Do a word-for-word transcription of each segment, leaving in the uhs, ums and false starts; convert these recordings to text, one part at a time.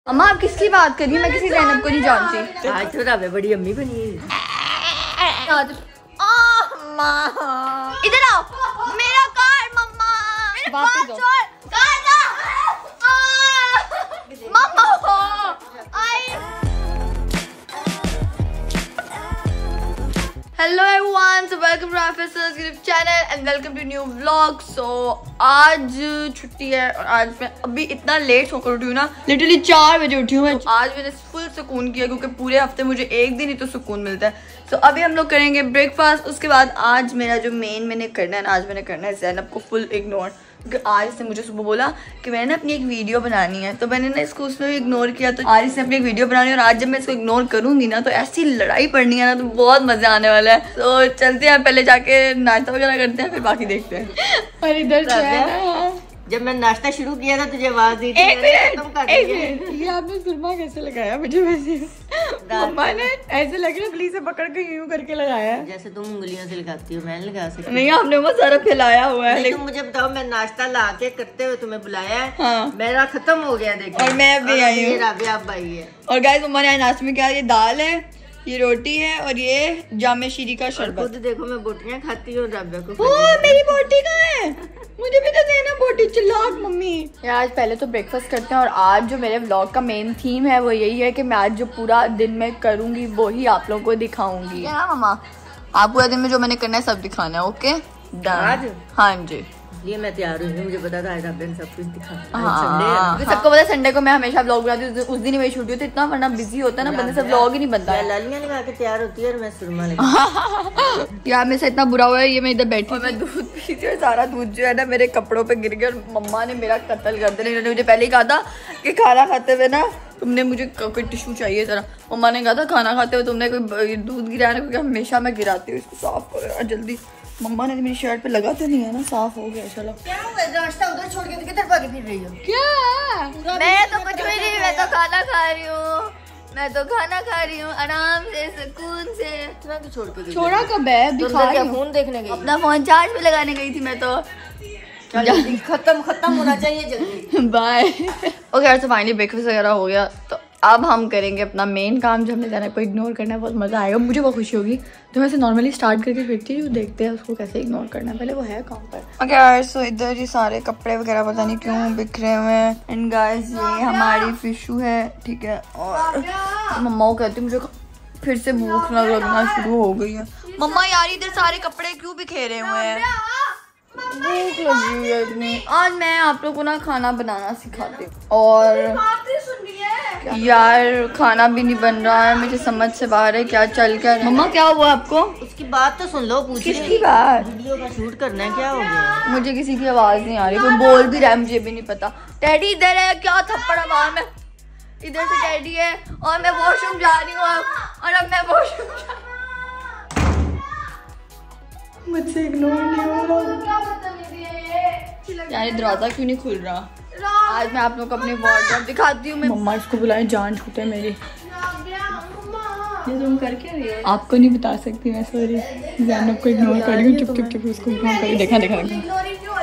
अम्मा आप किसकी बात कर रही हैं? मैं किसी ज़ैनब को नहीं जानती। आज तो राबे बड़ी अम्मी बनी है। इधर आओ, मेरा कार मम्मा, मेरे पास छोड़, कार दो। मम्मा आई। Hello everyone, so welcome to our first channel and welcome to new vlog. So आज छुट्टी है और आज मैं अभी इतना लेट सोकर उठी हूँ ना, लिटरली चार बजे उठी हूँ मैं। आज मैंने फुल सुकून किया क्योंकि पूरे हफ्ते मुझे एक दिन ही तो सुकून मिलता है। सो so, अभी हम लोग करेंगे ब्रेकफास्ट। उसके बाद आज मेरा जो मेन मैंने करना है ना, आज मैंने करना है ज़ैनब को फुल इग्नोर, क्योंकि आज से मुझे सुबह बोला कि मैंने अपनी एक वीडियो बनानी है, तो मैंने ना इसको उसमें भी इग्नोर किया। तो आज इसने अपनी एक वीडियो बनानी है और आज जब मैं इसको इग्नोर करूंगी ना तो ऐसी लड़ाई पड़नी है ना, तो बहुत मजा आने वाला है। तो चलते हैं, पहले जाके नाश्ता वगैरह करते हैं, फिर बाकी देखते हैं। और इधर जब मैं नाश्ता शुरू किया था तुझे आवाज दी थी, एक मिनट, एक मिनट, ये आपने सुरमा कैसे लगाया मुझे? वैसे मम्मा ने ऐसे लग रहा है गली से पकड़ के यूं करके लगाया है, जैसे तुम उंगलियों से लगाती हो। मैं नहीं लगा सकती। नहीं, आपने बहुत सारा फैलाया हुआ है। लेकिन तुम मुझे बताओ, मैं नाश्ता ला के करते हुए तुम्हें बुलाया है। हाँ। मेरा खत्म हो गया देखो। और मैं भी आई हूँ। राबिया आप आई है। और गाइस मम्मा ने नाश्ते में क्या, ये दाल है, ये रोटी है और ये जामे शीरी का शरबत। खुद देखो मैं बोटियां खाती हूँ, राबिया को। ओ मेरी बोटी कहाँ है? मुझे भी तो देना बोटी, चिल्लाक मम्मी। यार आज पहले तो ब्रेकफास्ट करते हैं और आज जो मेरे व्लॉग का मेन थीम है वो यही है कि मैं आज जो पूरा दिन में करूंगी वो ही आप लोगों को दिखाऊंगी। क्या मम्मा? आप पूरा दिन में जो मैंने करना है सब दिखाना है। ओके आज? हाँ जी, ये मैं तैयार हुई हूँ। मुझे पता था आज राबिया ने सब कुछ दिखाना। हाँ, सबको पता है संडे को मैं हमेशा व्लॉग बनाती हूँ, उस दिन ही मेरी छुट्टी होती है। इतना वरना बिजी होता है ना बंदे से, व्लॉग ही नहीं बनता है। लालियां लगा के तैयार होती है और मैं सुरमा लगा। यार मेरे से इतना बुरा हुआ है, ये मैं इधर बैठी और मैं दूध पी थी और सारा दूध जो है ना मेरे कपड़ों पे गिर गया और मम्मा ने मेरा कत्ल कर दिया। इन्होंने मुझे पहले ही कहा था कि खाना खाते हुए ना तुमने मुझे कोई टिश्यू चाहिए जरा। मम्मा ने कहा था खाना खाते हुए तुमने कोई दूध गिराया ना, क्योंकि हमेशा मैं गिराती हूँ। इसको साफ करो यार जल्दी। मम्मा ने मेरी शर्ट पे लगा तो नहीं है ना? साफ हो गया। चलो क्या हुआ? नाश्ता उधर छोड़ के किधर भागी फिर रही हो? क्या? मैं तो कुछ भी नहीं, मैं तो खाना खा रही हूँ, मैं तो खाना खा रही हूँ आराम से सुकून से। इतना तो छोड़ के छोड़ा कब है? दिखा रही हूँ। फोन देखने गई? अपना फोन चार्ज पे लगाने गई थी मैं तो। खत्म खत्म होना चाहिए जल्दी। बाय। ओके यार, तो फाइनली ब्रेकफास्ट वगैरह हो गया, तो अब हम करेंगे अपना मेन काम जो हमने जाना है। को इग्नोर करना है, बहुत मज़ा आएगा, मुझे बहुत खुशी होगी। तो मैं ऐसे नॉर्मली स्टार्ट करके फिरती हूँ, देखते हैं उसको कैसे इग्नोर करना है। पहले वो है काम पर। ओके यार, सो इधर ये सारे कपड़े वगैरह पता नहीं क्यों बिखरे हुए हैं। एंड गाइस ये हमारी फिशू है, ठीक है। और मम्मा को कहती मुझे फिर से भूख लगना शुरू हो गई है। मम्मा यार इधर सारे कपड़े क्यों बिखेरे हुए हैं? भूख लगी है इतनी। आज मैं आप लोगों को ना खाना बनाना सिखाती हूँ। और यार खाना भी नहीं बन रहा है, मुझे समझ से बाहर है क्या चल क्या। मम्मा क्या हुआ आपको? उसकी बात तो सुन लो। पूछ किसकी बात? वीडियो का शूट करना है, क्या हो गया? मुझे किसी की आवाज नहीं आ रही, कोई बोल भी रहा है मुझे भी नहीं पता। टैडी इधर है, क्या थप्पड़ आवाज में। इधर से टैडी है और मैं वॉशरूम जा रही हूँ और अब मैं वॉशरूम जा मुझसे इग्नोर नहीं हो रहा। यार दरवाजा क्यों नहीं खुल रहा? आज मैं आप लोगों को अपनी वार्डरोब दिखाती हूँ। मम्मा इसको बुलाएं, जान छूटे मेरी। ये तुम कर क्या रही हो? आपको नहीं बता सकती मैं, सॉरी। ज़ैनब को इग्नोर कर रही हूँ, चुप चुप चुप उसको इग्नोर कर रही हूँ। देखा देखा देखा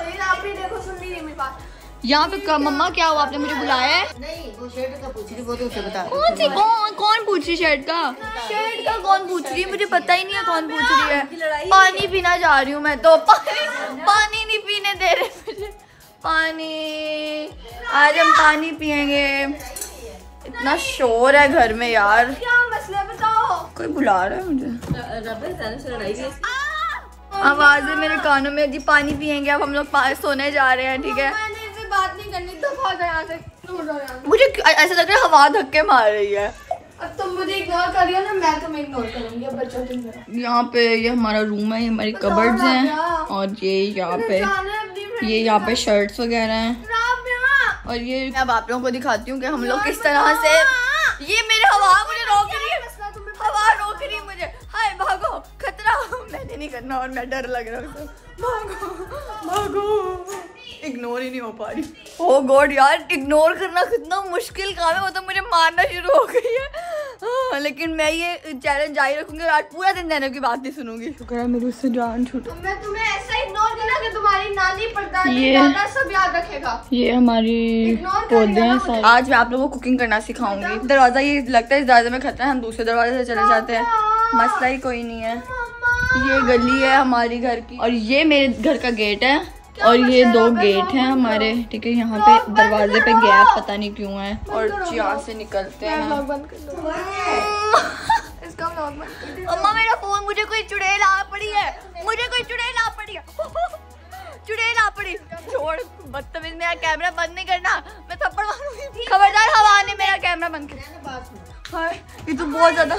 यहाँ पे। मम्मा क्या हुआ, आपने मुझे बुलाया है? नहीं, वो शर्ट का पूछ रही, वो तो उसे बता। कौन सी कौन कौन पूछ रही शर्ट का? शर्ट का कौन पूछ रही है? मुझे पता ही नहीं है कौन पूछ रही है। पानी पीना जा रही हूँ मैं तो। पानी पानी नहीं पीने दे रहे मुझे। पानी, आज हम पानी पियेंगे। इतना शोर है घर में यार। क्या मसला बताओ? कोई बुला रहा है मुझे। आवाज है मेरे कानों में जी। पानी पियेंगे, अब हम लोग सोने जा रहे हैं, ठीक है? बात नहीं करनी तो भाग यहाँ से। मुझे ऐसा लग रहा है हवा धक्के मार रही है। अब तुम मुझे इग्नोर कर रही हो ना, मैं तुम्हें इग्नोर करूंगी। अब बच्चों तुम यहाँ पे, ये हमारा रूम है, ये हमारी कबर्ड्स हैं और ये यहाँ पे ये यहाँ पे शर्ट्स वगैरह हैं। और ये अब आप लोगों को दिखाती हूँ कि हम लोग किस तरह से। ये मेरे हवा मुझे रोक रही है, हवा रोक रही है मुझे। हाय भागो, खतरा। मैंने नहीं करना और मैं डर लग रहा है। भागो भागो। इग्नोर ही नहीं हो पा रही। ओह गॉड यार, इग्नोर करना कितना मुश्किल काम है। वो तो मुझे मारना शुरू हो गई है। हाँ, लेकिन मैं ये चैलेंज जारी रखूंगी और आज पूरा दिन ज़ैनब की बात नहीं सुनूंगी। शुक्र है मेरी उससे जान छूटी। मैं तुम्हें ऐसा इग्नोर करना कि तुम्हारी नानी परदादी दादा सब याद रखेगा। ये हमारी पौधे हैं। आज मैं आप लोगों को कुकिंग करना सिखाऊंगी। दरवाजा ये लगता है इस दरवाजे में खतरा है, हम दूसरे दरवाजे से चले जाते हैं, मसला ही कोई नहीं है। ये गली है हमारी घर की और ये मेरे घर का गेट है और ये दो गेट हैं हमारे, ठीक है। यहाँ पे दरवाजे पे गैप पता नहीं क्यों है और यहाँ से निकलते हैं। इसका व्लॉग बंद कर दो। अम्मा मेरा फोन, मुझे कोई चुड़ैल आ पड़ी है, मुझे कोई चुड़ैल आ पड़ी है, चुड़ैल आ पड़ी। छोड़ बदतमीज, मेरा कैमरा बंद नहीं करना, मैं थप्पड़ मारूंगी। खबरदार, हवा ने मेरा कैमरा बंद कर। ये तो बहुत ज्यादा।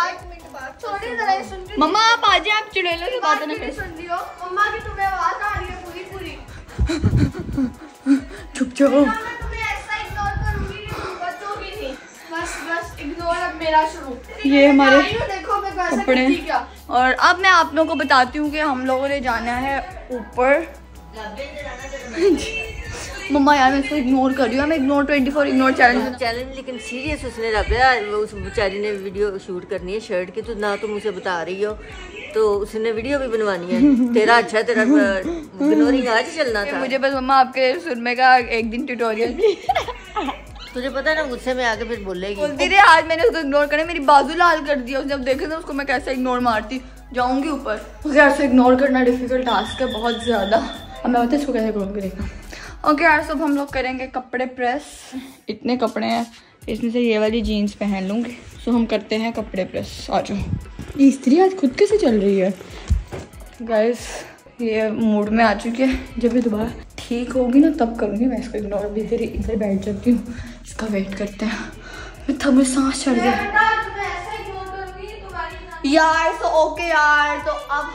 मम्मा आप आ जाए, आप चुड़ैलों की बात नहीं सुन रही हो? मम्मा की तुम्हें आवाज आ रही है पूरी पूरी। चुप चुप। मैं तुम्हें ऐसा इग्नोर करूंगी कि तुम बचोगी नहीं। बस बस इग्नोर अब मेरा शुरू। ये हमारे देखो मैं कैसे कपड़े करती क्या। और अब मैं आप लोगों को बताती हूँ कि हम लोगों ने जाना है ऊपर। मम्मा यार मैं इसको इग्नोर कर रही हूँ, मैं ignore twenty four ignore challenge challenge लेकिन सीरियस उसने रखा, उस बेचारी ने वीडियो शूट करनी है शर्ट की, तो ना तुम मुझे बता रही हो तो उसने वीडियो भी बनवानी है। तेरा अच्छा तेरा इग्नोरिंग आज चलना था। मुझे बस मम्मा आपके सुनने का एक दिन ट्यूटोरियल तुझे पता है ना, गुस्से में आके फिर बोलेगी। बोलती रही आज मैंने उसको इग्नोर करने, मेरी बाजू लाल कर दिया। जब देखे ना उसको मैं कैसे इग्नोर मारती जाऊंगी ऊपर। ओके यार, से इग्नोर करना डिफिकल्ट टास्क है बहुत ज्यादा। अब मैं बताती इसको कैसे इग्नोर करेगा। ओके यार, सब हम लोग करेंगे कपड़े प्रेस। इतने कपड़े हैं, इसमें से ये वाली जीन्स पहन लूँगी। सो हम करते हैं कपड़े प्रेस। आ जाओ। ये स्त्री आज खुद कैसे चल रही है गाइस, ये मूड में आ चुकी है। जब ये दोबारा ठीक होगी ना तब करूँगी मैं इसको इग्नोर। भी इधर इधर बैठ जाती हूँ, इसका वेट करते हैं। मैं थक में सांस चढ़ गई यार। सो ओके यार, तो अब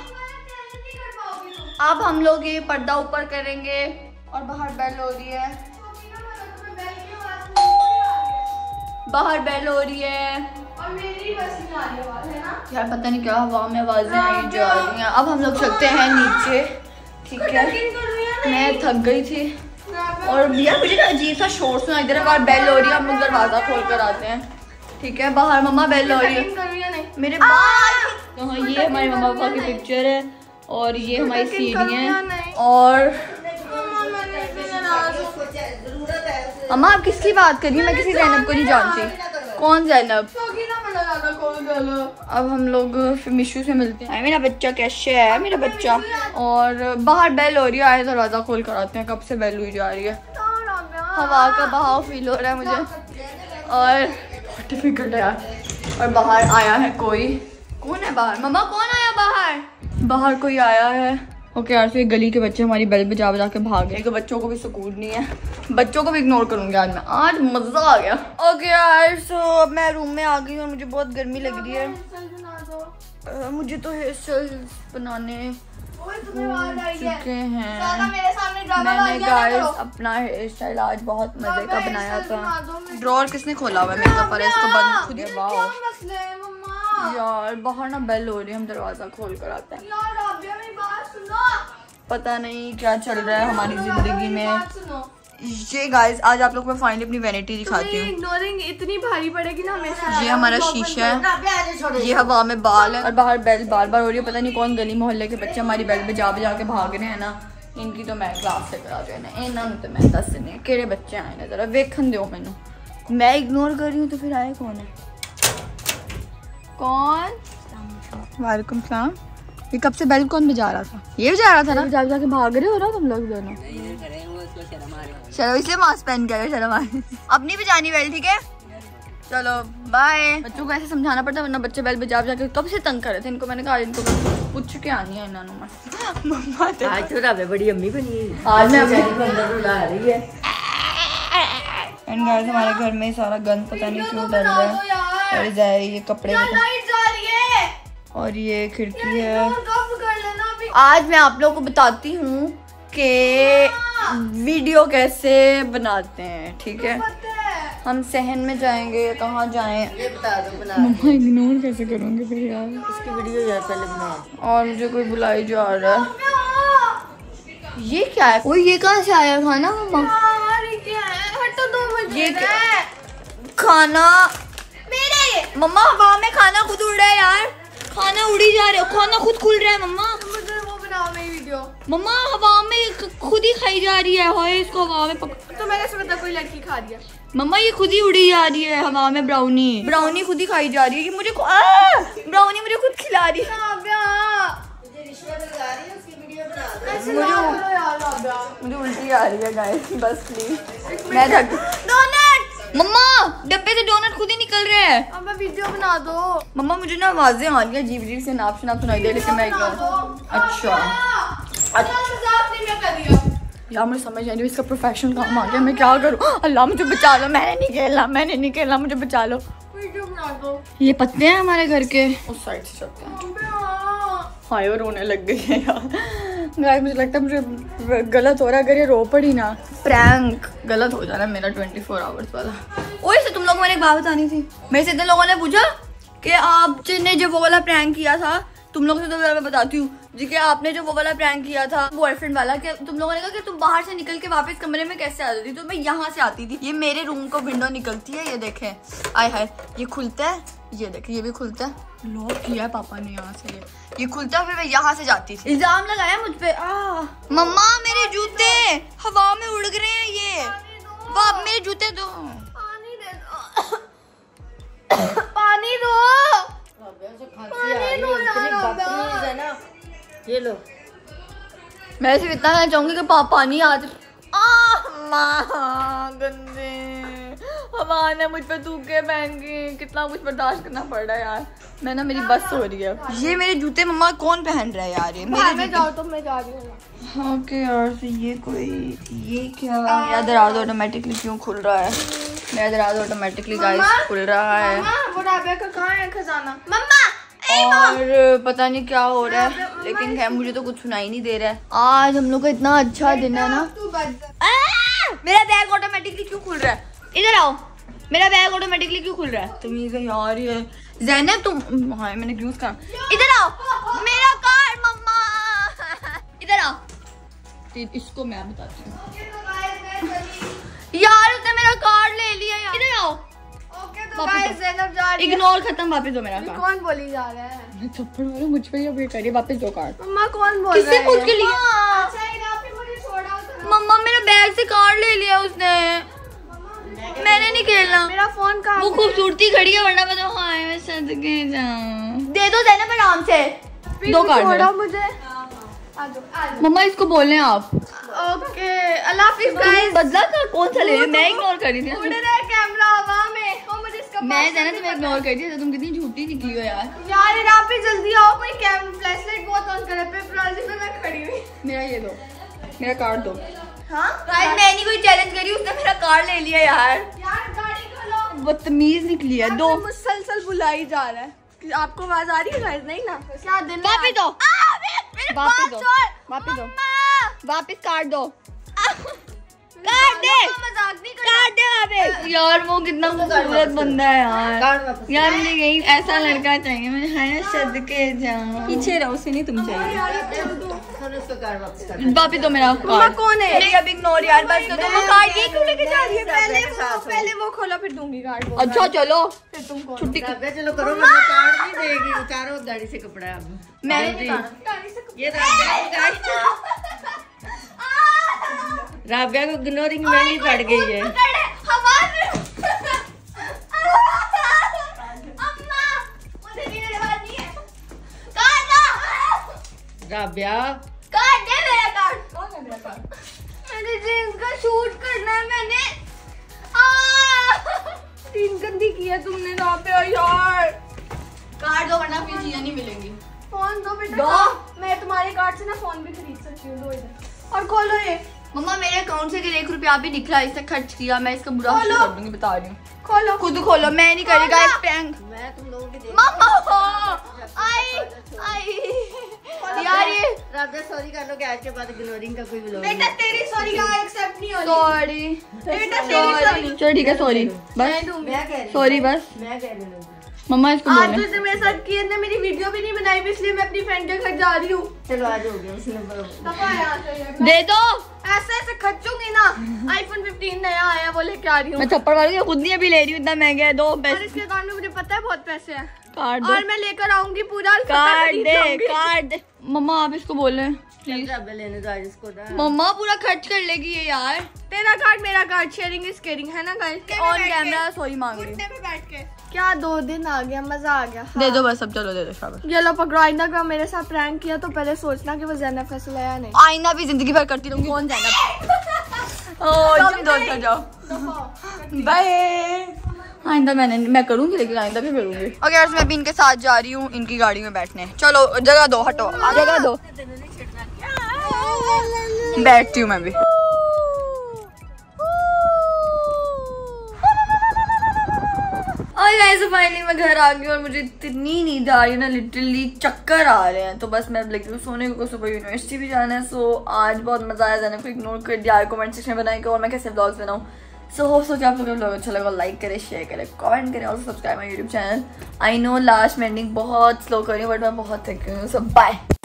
अब हम लोग ये पर्दा ऊपर करेंगे और बाहर बेल हो रही है, बाहर बेल हो रही है और मेरी बस नहीं आ रही आवाज है ना यार। पता नहीं क्या हवा में आवाजें आई जा रही हैं। अब हम लोग चलते हैं नीचे, ठीक है। मैं थक गई थी और यार मुझे ना अजीब सा शोर सुना। इधर बाहर बेल हो रही है, हम लोग दरवाजा खोल कर आते हैं, ठीक है। बाहर मम्मा बेल हो रही है, मेरे बाल। तो हाँ, ये हमारे मम्मा पापा की पिक्चर है और ये हमारी सीढ़ियाँ। और अम्मा आप किसकी बात करिए, मैं किसी ज़ैनब को नहीं जानती। कौन ज़ैनब? अब हम लोग फिर मिशू से मिलते हैं। मेरा बच्चा कैसे है मेरा बच्चा। और बाहर बेल हो रही है, आए दरवाजा खोल कर आते हैं। कब से बेल हुई जा रही है, हवा का बहाव फील हो रहा है मुझे और बहुत डिफिकल्ट है यार। और बाहर आया है कोई। कौन है बाहर? मम्मा कौन आया बाहर? बाहर कोई आया है। ओके यार, फिर गली के बच्चे हमारी बेल बजा बजा के भाग गए। तो बच्चों को भी सुकून नहीं है, बच्चों को भी इग्नोर करूंगी आज मैं। आज मजा आ गया। ओके यार, सो अब मैं रूम में आ गई और मुझे बहुत गर्मी लग रही है। uh, मुझे तो हेयर स्टाइल बनाने चुके हैं। मैंने गाइस अपना हेयर स्टाइल आज बहुत मजे का बनाया था। ड्रॉर किसने खोला हुआ है मेकअप पर, इसको बंद खुद ही। वाह यार, बाहर ना बेल हो रही है, हम दरवाजा खोल कर आते हैं। पता नहीं क्या चल रहा है हमारी जिंदगी में। ये गाइस, आज आप लोग को फाइनली अपनी वैनिटी दिखाती हूँ। इग्नोरिंग इतनी भारी पड़ेगी ना हमेशा। ये हमारा शीशा है, ये हवा में बाल है और बाहर बेल बार बार हो रही है। पता नहीं कौन गली मोहल्ले के बच्चे हमारी बेल बजा बजा के भाग रहे हैं ना। इनकी तो मैं क्लास से करा देना, इन्होंने तो मैं दस नहीं। केड़े बच्चे आए ना, जरा वेखन दो मैनू। मैं इग्नोर कर रही हूँ तो फिर आए कौन है? कौन? वालेकुम सलाम। ये कब से बेल कौन बजा रहा था? ये बजा रहा था ना? बजा बजा के भाग रहे हो ना तुम लोग दोनों। चलो इसलिए मास्क पहन के आए, शर्म आ रही। अपनी बजानी बेल, ठीक है। चलो बाय। बच्चों को ऐसे समझाना पड़ता है वरना बच्चे बेल बजा बजा के कब से तंग कर रहे थे। इनको मैंने कहा इनको पूछ के आनी है इन्होंने। मम्मा आज तो राबे बड़ी अम्मी बनी है। आज मैं अपने अंदर बुला रही है। एंड गाइस, हमारे घर में सारा गंद पता नहीं क्यों डल रहा है। और जा रही है कपड़े और ये खिड़की है। आज मैं आप लोगों को बताती हूँ कि वीडियो कैसे बनाते हैं, ठीक है। हम सहन में जाएंगे, कहाँ जाएं? ये बता दो बना। मम्मा इग्नोर कैसे करूँगी फिर यार? इसकी वीडियो यार पहले बना। और मुझे कोई बुलाई जा रहा है। ये क्या है? वो ये कहाँ से आया खाना? मम्मा ये खाना मम्मा हवा में खाना खुद उड़ रहा है यार, खाना उड़ी जा रहा है, खाना खुद खुल रहा है मम्मा। मुझे वो बनाओ मेरी वीडियो। मम्मा हवा में खुद ही खाई जा रही है, हाय इसको हवा में पक... तो मैंने सोचा कोई लड़की खा दिया। मम्मा ये खुद ही उड़ी जा रही है हवा में, ब्राउनी ब्राउनी खुद ही खाई जा रही है। ये मुझे ब्राउनी मुझे खुद खिला रही है। मुझे रिश्वत लगा रही है, उसकी वीडियो बना दो। मुझे उल्टी आ रही है गाइस, बस प्लीज मैं थक। डोनट मम्मा, डब्बे से डोनट खुद ही निकल रहे हैं। अब मैं वीडियो बना दो। मम्मा मुझे ना आवाजें आ रही है अजीब अजीब से, नाप शनाप सुनाई दे, लेकिन मैं अच्छा मजाक नहीं मैं कर रही हूं यार, मुझे समझ नहीं, इसका प्रोफेशनल काम आ गया, मैं क्या करूं। अल्लाह मुझे बचा लो, मैंने नहीं खेलना, मैंने नहीं खेलना, मुझे बचा लो। वीडियो बना दो। ये पत्ते हैं हमारे घर के, उस साइड से चलते हैं। हाय और रोने लग गई है यार गाइस, मुझे लगता है मुझे गलत हो रहा है, अगर ये रो पड़ी ना प्रैंक गलत हो जाना मेरा ट्वेंटी फोर आवर्स वाला। ओए से तुम लोगों को मैंने एक बात बतानी थी। मेरे से इतने लोगों ने पूछा कि आपने जो वो वाला प्रैंक किया था, तुम लोगों से तो मैं बताती हूँ जी कि आपने जो वो वाला प्रैंक किया था बॉयफ्रेंड वाला, कि तुम लोगों ने कहा कि तुम बाहर से निकल के वापस कमरे में कैसे आ जाती। तो मैं यहाँ से आती थी, ये मेरे रूम को विंडो निकलती है, ये देखें, आय हाय ये खुलता है, ये देखें ये भी खुलता है, लॉक किया है पापा ने यहाँ से, ये ये खुलता है, फिर मैं यहाँ से जाती थी। इल्जाम लगाया मुझ पे। आ मम्मा मेरे जूते हवा में उड़ रहे हैं, ये वाह मेरे जूते दो, पानी दे दो पानी दो ये लो। मैं सिर्फ इतना कहना चाहूंगी कि पापा पानी आज गंदे हवा ने मुझ पे थूके महंगी, कितना कुछ बर्दाश्त करना पड़ रहा है यार। मैं ना मेरी बस हो रही है। ये मेरे जूते मम्मा कौन पहन रहा है यार, ये मेरे में जाओ तो मैं जा रही हूँ। ओके यार, तो ये कोई ये क्या मेरा दराज ऑटोमेटिकली क्यों खुल रहा है, मेरा दराज ऑटोमेटिकली गाइस खुल रहा है। वो राबिया का कहाँ है खजाना? मम्मा और पता नहीं क्या हो रहा है, लेकिन खैर मुझे तो कुछ सुनाई नहीं दे रहा है। आज हम लोग का इतना अच्छा दिन है ना। मेरा बैग ऑटोमेटिकली क्यों खुल रहा है, इधर आओ, मेरा बैग ऑटोमेटिकली क्यों खुल रहा है। तुम ये यार ये ज़ैनब तुम, हाँ मैंने यूज करा, इधर आओ मेरा कार्ड मम्मा, इधर आओ, इसको मैं बताती हूँ यार, उसने मेरा कार्ड ले लिया यार, इधर आओ। ओके तो गाइस ज़ैनब जा रही है। इग्नोर खत्म, वापस दो मेरा कार्ड। कौन बोली जा रहा है? मैं थप्पड़ मारूं मुझ पे या ये करिए, वापस दो कार्ड। मम्मा कौन बोल रहा है? किससे पूछ के लिया? अच्छा इधर पे मुझे छोड़ा उधर। मम्मा मेरा बैग से कार्ड ले लिया उसने, मैंने नहीं खेलना। मेरा फोन कहाँ? वो खूबसूरती खड़ी है, वरना मैं तो हाय मैं सदके जाऊं। दे दो ज़ैनब आराम से, दो कार्ड छोड़ो मुझे। आ जाओ आ जाओ। मम्मा इसको बोलने आप। ओके अल्लाह हाफिज़ गाइस। बदला का कौन सा ले रही? मैं इग्नोर कर रही थी। उड़ रहा है कैमरा हवा में। ओ मुझे इसका मैं ज़ैनब तुम्हें इग्नोर कर रही थी, तुम कितनी झूठी निकली हो यार। यार यहाँ पे जल्दी आओ, कोई कैमरा फ्लैशलाइट बहुत ऑन करे, पेपराजी पे मैं खड़ी हुई। मेरा ये दो, मेरा कार्ड दो। हाँ गाइस मैं नहीं कोई चैलेंज करी, उसने मेरा कार्ड ले लिया यार। यार गाड़ी खोलो। बदतमीज निकली है। दो मुसलसल बुलाई जा रहा है। आपको आवाज आ रही है गाइस? नहीं ना, क्या दिन वापस दो, वापस दो, वापस दो, वापस काट दो, काट दे, मजाक नहीं काट दे वापस। यार वो कितना खूबसूरत बंदा है यार, यार मुझे यही ऐसा लड़का चाहिए, मुझे है सदके जाऊं। पीछे रहो, उसे नहीं तुम चाहिए। वापस दो मेरा कार्ड। कौन है? नहीं अब इग्नोर यार, बस कर दो। वो कार्ड ये क्यों लेके जा रही है? पहले वो पहले वो खोलो फिर दूंगी कार्ड। अच्छा चलो फिर तुम कौन? छुट्टी चलो करो, वरना कार्ड नहीं देगी। उतारो गाड़ी से कपड़ा। अब मैंने नहीं उतारा। गाड़ी से ये राबिया को इग्नोरिंग महंगी पड़ गई है। हवा में अम्मा मुझे मेरे बात नहीं है। कार्ड दो राबिया, कार्ड दे मेरा कार्ड। कौन है मेरा कार्ड? मेरे जीन्स का शूट करना है मैंने। तीन गंदी की है तुमने यहाँ पे यार। कार्ड दो वरना फिर चीजें नहीं मिलेंगी। फोन दो बेटा। दो। मैं तुम्हारे कार्ड से ना फोन भी खरीद सकती हूँ। दो इधर और खोलो ये। मम्मा मेरे अकाउंट से एक रुपया भी निकला, इससे खर्च किया, मैं इसका बुरा हाल कर दूंगी, बता रही हूँ। खोलो खुद खोलो, मैं नहीं करेगा इस प्रैंक। मैं तुम लोगों की देख- मम्मा आई आई यार ये राबिया सॉरी कर लो कि आज के बाद इग्नोरिंग का कोई व्लॉग बेटा तेरी सॉरी का एक्सेप्ट नहीं हो रही। सॉरी बेटा तेरी सॉरी चलो ठीक है, सॉरी बस, मैं कह रही हूँ, सॉरी बस। मैं कह रही हूँ। मम्मा इसको आज बोले तो इसने मेरे साथ किए ने मेरी वीडियो भी नहीं बनाई, इसलिए मैं अपनी फ्रेंड के घर जा रही हूँ। चलो आज हो गया उसने। दफा यहाँ से। दे दो। ऐसे ऐसे खर्चूंगी ना, आईफोन फिफ्टीन नया आया वो लेके आ रही हूँ। मैं थप्पड़ मारूंगी, खुद नहीं अभी ले रही हूँ, इतना महंगा है। दो और पैसे इसके अकाउंट में मुझे पता है बहुत पैसे हैं। कार्ड और मैं लेकर आऊंगी पूरा कार्ड दे, कार्ड दे। मम्मा आप इसको बोले प्लीज। लेने जा इसको ना। मम्मा पूरा खर्च कर लेगी ये यार। तेरा कार्ड मेरा कार्ड, शेयरिंग इज केयरिंग है ना गाइस। ऑन कैमरा सॉरी मांग रही हूँ। पे बैठ के क्या दो दिन आ गया, मजा आ गया। दे दो बस अब, चलो दे दो शाबाश। ये लो पकड़ो। आइंदा का मेरे साथ प्रैंक किया तो पहले सोचना कि वो ज़ैनब फैसल है या नहीं। आईना भी जिंदगी भर करती रहूंगी। कौन जाना ओ तुम दोस्त कर जाओ। बाय। आइंदा मैंने मैं करूंगी, लेकिन आइंदा भी करूंगी। ओके यार मैं भी इनके साथ जा रही हूँ इनकी गाड़ी में बैठने। चलो जगह दो, हटो जगह दो, बैठती हूँ मैं भी। और गाइस फाइनली मैं घर आ गई और मुझे इतनी नींद आ रही है ना, लिटरली चक्कर आ रहे हैं। तो बस मैं अब लगी हूँ सोने को, सुबह यूनिवर्सिटी भी जाना है। सो आज बहुत मजा आया, जाने को इग्नोर कर दिया। कमेंट सेक्शन में बनाएंगे और मैं कैसे व्लॉग्स बनाऊँ। सो होप सो कि आप लोगों को व्लॉग अच्छा लगा, लाइक करें, शेयर करें, कमेंट करें और subscribe my YouTube channel. I know last में एंडिंग बहुत स्लो कर रही हूँ बट मैं बहुत थक गई हूँ। So bye.